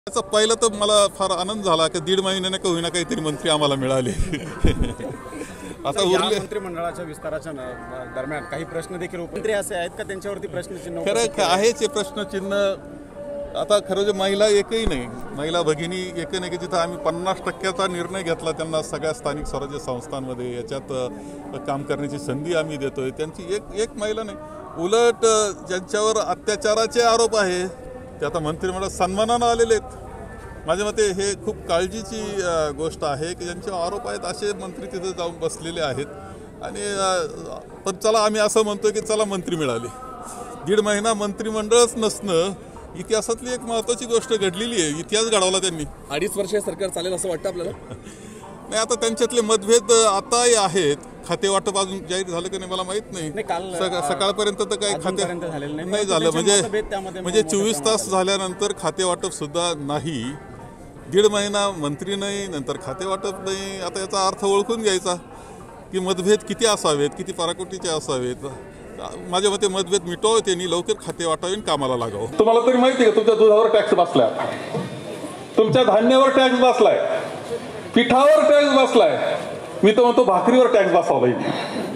त्याचा पहिला तर मला फार आनंद झाला की 1.5 महिन्याने का होईना काहीतरी मंत्री आम्हाला मिळाले। आता उरले मंत्रिमंडळाच्या विस्ताराच्या दरम्यान काही प्रश्न देखील मंत्री असे आहेत का त्यांच्यावरती प्रश्नचिन्ह खरं आहे ते प्रश्नचिन्ह। आता खरं जे महिला एकही नाही, महिला भगिनी एक नाही की जिथं आम्ही 50% निर्णय घेतला त्यांना सगळ्या स्थानिक स्वराज्य संस्थांमध्ये याच्यात काम करण्याची संधी आम्ही देतोय, त्यांची एक महिला नाही। उलट ज्यांच्यावर अत्याचाराचे आरोप आहे ते आता मंत्रिमंडळात सन्मानानं आलेले आहेत। माझ्या मते हे खूप काळजीची गोष्ट आहे की ज्यांचे आरोप आहेत असे मंत्री तिथे जाऊन बसलेले आहेत। आणि पण चला आम्ही असं म्हणतो की चला मंत्री मिळाले। 1.5 महिना मंत्रिमंडळच नसणं इतिहासातली एक महत्त्वाची गोष्ट घडलेली आहे, इतिहास घडवला त्यांनी। 2.5 वर्ष सरकार चालेल असं वाटतं आपल्याला? नाही, आता त्यांच्यातले मतभेद आताही आहेत। खाते वाटप अजून जाहीर झालं की नाही मला माहित नाही, सकाळपर्यंत तर काही खाते नाही झालं, म्हणजे 24 तास झाल्यानंतर खाते वाटप सुद्धा नाही। 1.5 महिना मंत्री नाही, नंतर खाते वाटप नाही। आता याचा अर्थ ओळखून घ्यायचा की मतभेद किती असावेत, किती पराकोटीचे असावेत। माझ्या मते मतभेद मिटवावे, त्यांनी लवकर खाते वाटावे, कामाला लागावं। तुम्हाला तरी माहिती आहे का तुमच्या दुधावर टॅक्स बसलाय, तुमच्या धान्यावर टॅक्स बसलाय, पिठावर टॅक्स बसलाय, मी तर म्हणतो भाकरीवर टॅक्स बसवा पाहिजे।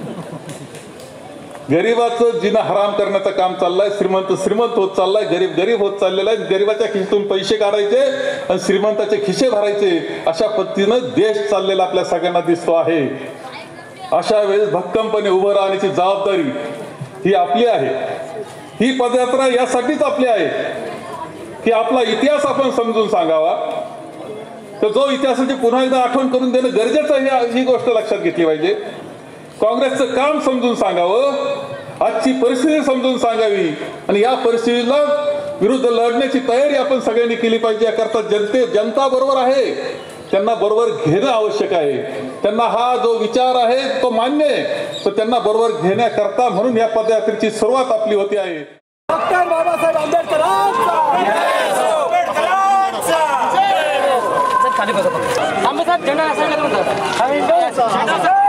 गरीबाचं जिना हराम करण्याचं काम चाललंय, श्रीमंत होत चाललाय, गरीब होत चाललेला आहे। गरीबाच्या खिशातून पैसे काढायचे आणि श्रीमंताचे खिसे भरायचे, अशा पद्धतीनं देश चाललेला आपल्या सगळ्यांना दिसतो आहे। अशा वेळेस भक्कमपणे उभं राहण्याची जबाबदारी ही आपली आहे। ही पदयात्रा यासाठीच आपली आहे की आपला इतिहास आपण समजून सांगावा, तर जो इतिहासाची पुन्हा एकदा आठवण करून देणं गरजेचं आहे, ही गोष्ट लक्षात घेतली पाहिजे। काँग्रेसचं काम समजून सांगावं, आजची परिस्थिती समजून सांगावी आणि या परिस्थितीला विरुद्ध लढण्याची तयारी आपण सगळ्यांनी केली पाहिजे। याकरता जनता बरोबर आहे, त्यांना बरोबर घेणं आवश्यक आहे। त्यांना हा जो विचार आहे तो मान्य आहे, तर त्यांना बरोबर घेण्याकरता म्हणून या पदयात्रेची सुरुवात आपली होती आहे। डॉक्टर बाबासाहेब आंबेडकरांचा